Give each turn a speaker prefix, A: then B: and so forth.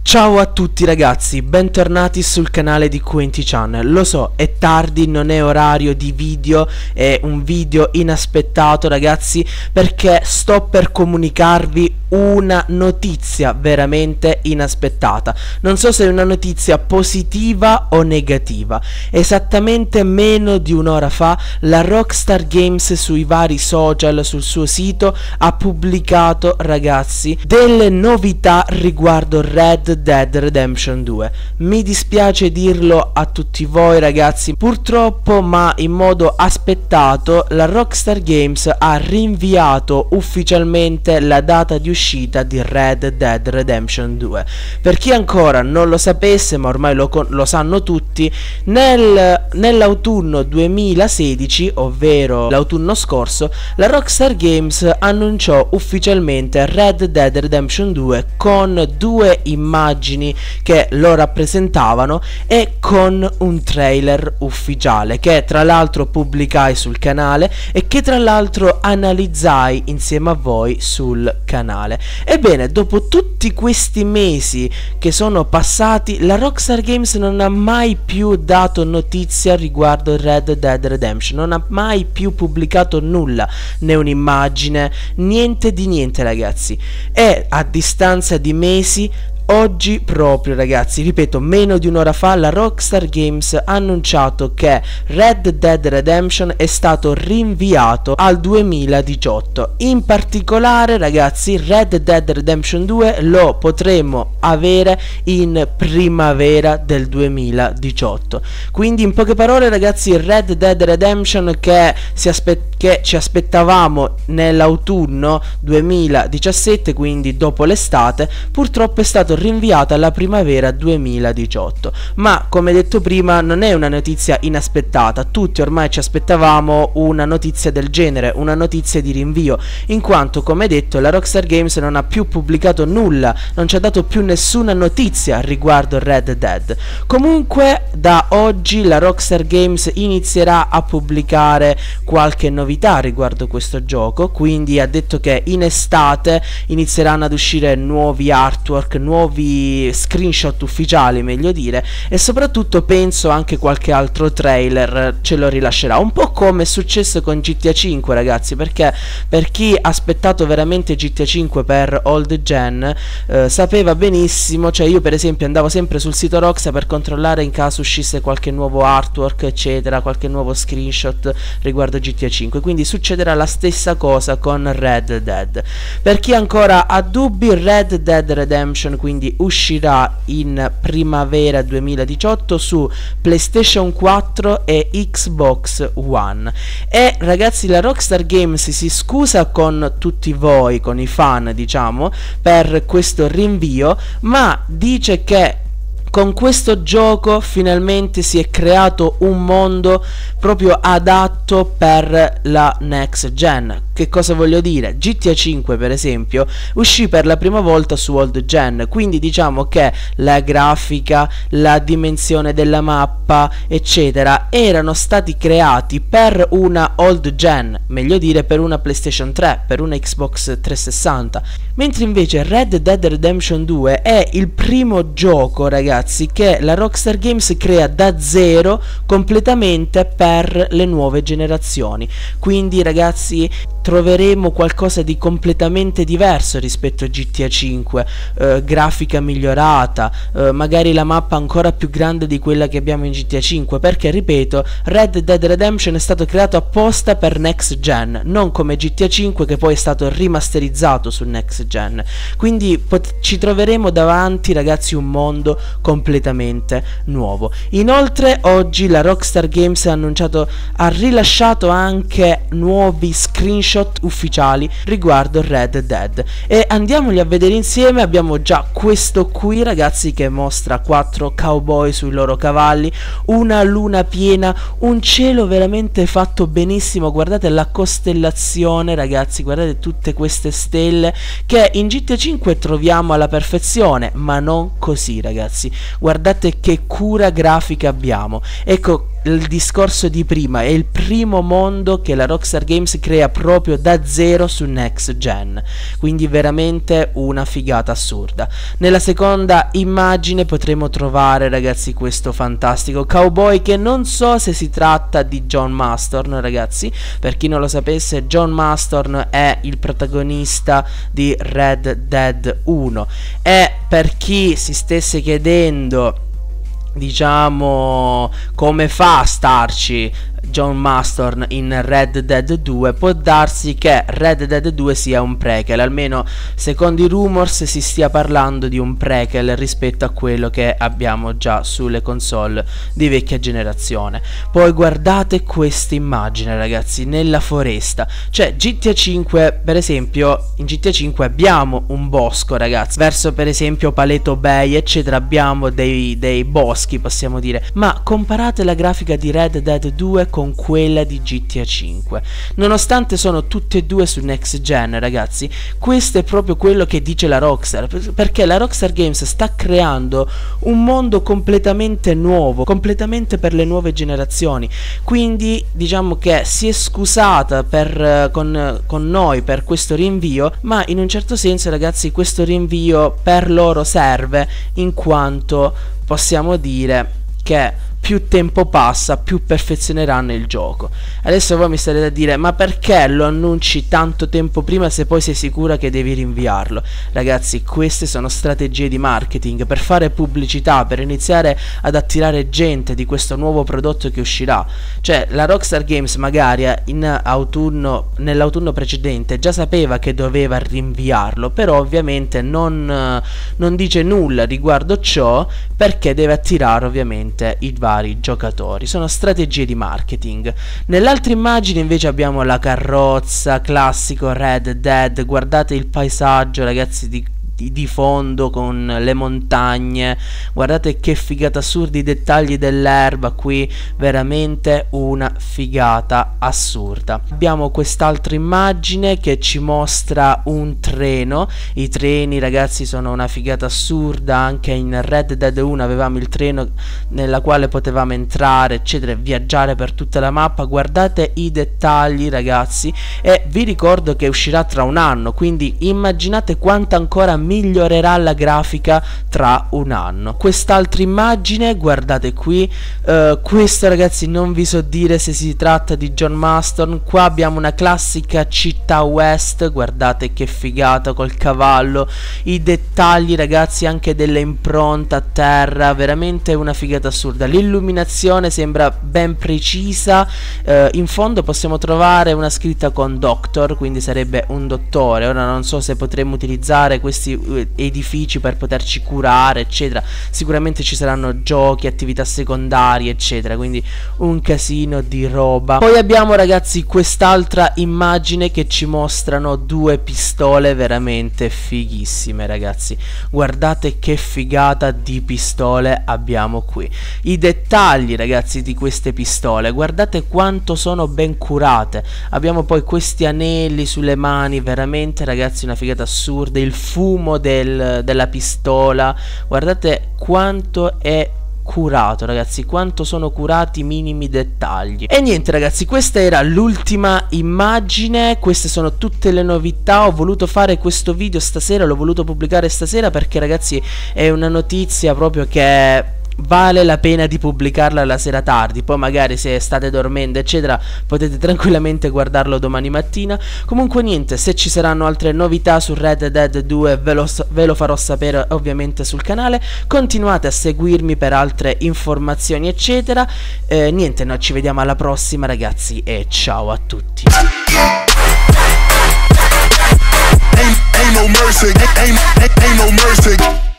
A: Ciao a tutti ragazzi, bentornati sul canale di Quenti Channel. Lo so, è tardi, non è orario di video, è un video inaspettato ragazzi, perché sto per comunicarvi una notizia veramente inaspettata. Non so se è una notizia positiva o negativa. Esattamente meno di un'ora fa la Rockstar Games sui vari social, sul suo sito, ha pubblicato ragazzi delle novità riguardo Red Dead Redemption 2. Mi dispiace dirlo a tutti voi ragazzi, purtroppo, ma in modo aspettato, la Rockstar Games ha rinviato ufficialmente la data di uscita di Red Dead Redemption 2. Per chi ancora non lo sapesse, ma ormai lo sanno tutti, nell'autunno 2016, ovvero l'autunno scorso, la Rockstar Games annunciò ufficialmente Red Dead Redemption 2 con due immagini che lo rappresentavano e con un trailer ufficiale che tra l'altro pubblicai sul canale e che tra l'altro analizzai insieme a voi sul canale. Ebbene, dopo tutti questi mesi che sono passati, la Rockstar Games non ha mai più dato notizia riguardo Red Dead Redemption, non ha mai più pubblicato nulla, né un'immagine, niente di niente ragazzi. E a distanza di mesi, oggi proprio ragazzi, ripeto, meno di un'ora fa, la Rockstar Games ha annunciato che Red Dead Redemption è stato rinviato al 2018. In particolare ragazzi, Red Dead Redemption 2 lo potremo avere in primavera del 2018. Quindi in poche parole ragazzi, Red Dead Redemption che ci aspettavamo nell'autunno 2017, quindi dopo l'estate, purtroppo è stato rinviata alla primavera 2018. Ma come detto prima, non è una notizia inaspettata, tutti ormai ci aspettavamo una notizia del genere, una notizia di rinvio, in quanto come detto la Rockstar Games non ha più pubblicato nulla, non ci ha dato più nessuna notizia riguardo Red Dead. Comunque da oggi la Rockstar Games inizierà a pubblicare qualche novità riguardo questo gioco, quindi ha detto che in estate inizieranno ad uscire nuovi artwork, nuovi screenshot ufficiali meglio dire, e soprattutto penso anche qualche altro trailer ce lo rilascerà, un po' come è successo con GTA 5 ragazzi, perché per chi ha aspettato veramente GTA 5 per old gen sapeva benissimo, cioè io per esempio andavo sempre sul sito Rockstar per controllare in caso uscisse qualche nuovo artwork eccetera, qualche nuovo screenshot riguardo GTA 5, quindi succederà la stessa cosa con Red Dead. Per chi ancora ha dubbi, Red Dead Redemption quindi uscirà in primavera 2018 su PlayStation 4 e Xbox One. E ragazzi, la Rockstar Games si scusa con tutti voi, con i fan diciamo, per questo rinvio, ma dice che con questo gioco finalmente si è creato un mondo proprio adatto per la next gen. Che cosa voglio dire? GTA 5 per esempio uscì per la prima volta su old gen, quindi diciamo che la grafica, la dimensione della mappa eccetera erano stati creati per una old gen, meglio dire per una PlayStation 3, per una Xbox 360, mentre invece Red Dead Redemption 2 è il primo gioco ragazzi che la Rockstar Games crea da zero completamente per le nuove generazioni. Quindi ragazzi troveremo qualcosa di completamente diverso rispetto a GTA 5, grafica migliorata, magari la mappa ancora più grande di quella che abbiamo in GTA 5, perché ripeto, Red Dead Redemption è stato creato apposta per next gen, non come GTA 5 che poi è stato rimasterizzato su next gen. Quindi ci troveremo davanti ragazzi un mondo completamente nuovo. Inoltre oggi la Rockstar Games ha rilasciato anche nuovi screenshot ufficiali riguardo Red Dead e andiamoli a vedere insieme. Abbiamo già questo qui ragazzi che mostra 4 cowboy sui loro cavalli, una luna piena, un cielo veramente fatto benissimo, guardate la costellazione ragazzi, guardate tutte queste stelle che in GTA 5 troviamo alla perfezione, ma non così ragazzi, guardate che cura grafica abbiamo. Ecco, il discorso di prima, è il primo mondo che la Rockstar Games crea proprio da zero su next gen, quindi veramente una figata assurda. Nella seconda immagine potremo trovare, ragazzi, questo fantastico cowboy, che non so se si tratta di John Marston, ragazzi. Per chi non lo sapesse, John Marston è il protagonista di Red Dead 1, e per chi si stesse chiedendo, diciamo, come fa a starci John Marston in Red Dead 2, può darsi che Red Dead 2 sia un prequel, almeno secondo i rumors si stia parlando di un prequel rispetto a quello che abbiamo già sulle console di vecchia generazione. Poi guardate questa immagine, ragazzi, nella foresta, cioè GTA 5 per esempio, in GTA 5 abbiamo un bosco, ragazzi, verso per esempio Paleto Bay eccetera, abbiamo dei boschi, possiamo dire, ma comparate la grafica di Red Dead 2 con quella di GTA 5, nonostante sono tutte e due su next gen, ragazzi, questo è proprio quello che dice la Rockstar, perché la Rockstar Games sta creando un mondo completamente nuovo, completamente per le nuove generazioni, quindi diciamo che si è scusata con noi per questo rinvio, ma in un certo senso, ragazzi, questo rinvio per loro serve, in quanto possiamo dire che più tempo passa, più perfezioneranno il gioco. Adesso voi mi starete a dire, ma perché lo annunci tanto tempo prima se poi sei sicura che devi rinviarlo? Ragazzi, queste sono strategie di marketing per fare pubblicità, per iniziare ad attirare gente di questo nuovo prodotto che uscirà. Cioè la Rockstar Games magari nell'autunno precedente già sapeva che doveva rinviarlo, però ovviamente non dice nulla riguardo ciò, perché deve attirare ovviamente i vari giocatori. Sono strategie di marketing. Nell'altra immagine invece abbiamo la carrozza, classico Red Dead. Guardate il paesaggio, ragazzi, di fondo con le montagne, guardate che figata assurda, i dettagli dell'erba qui, veramente una figata assurda. Abbiamo quest'altra immagine che ci mostra un treno. I treni, ragazzi, sono una figata assurda. Anche in Red Dead 1 avevamo il treno nella quale potevamo entrare eccetera e viaggiare per tutta la mappa. Guardate i dettagli, ragazzi, e vi ricordo che uscirà tra un anno, quindi immaginate quanto ancora migliorerà la grafica tra un anno. Quest'altra immagine, guardate qui, questo, ragazzi, non vi so dire se si tratta di John Marston. Qua abbiamo una classica città west, guardate che figata col cavallo, i dettagli, ragazzi, anche delle impronte a terra, veramente una figata assurda. L'illuminazione sembra ben precisa, in fondo possiamo trovare una scritta con Doctor, quindi sarebbe un dottore. Ora non so se potremmo utilizzare questi edifici per poterci curare eccetera, sicuramente ci saranno giochi, attività secondarie eccetera, quindi un casino di roba. Poi abbiamo, ragazzi, quest'altra immagine che ci mostrano due pistole veramente fighissime, ragazzi, guardate che figata di pistole abbiamo qui, i dettagli, ragazzi, di queste pistole, guardate quanto sono ben curate. Abbiamo poi questi anelli sulle mani, veramente, ragazzi, una figata assurda, il fumo della pistola, guardate quanto è curato, ragazzi, quanto sono curati i minimi dettagli. E niente, ragazzi, questa era l'ultima immagine, queste sono tutte le novità. Ho voluto fare questo video stasera, l'ho voluto pubblicare stasera perché, ragazzi, è una notizia proprio che vale la pena di pubblicarla la sera tardi. Poi magari se state dormendo eccetera potete tranquillamente guardarlo domani mattina. Comunque niente, se ci saranno altre novità su Red Dead 2 ve lo farò sapere ovviamente sul canale. Continuate a seguirmi per altre informazioni eccetera. Niente, noi ci vediamo alla prossima, ragazzi, e ciao a tutti.
B: Ain't no mercy, ain't no mercy.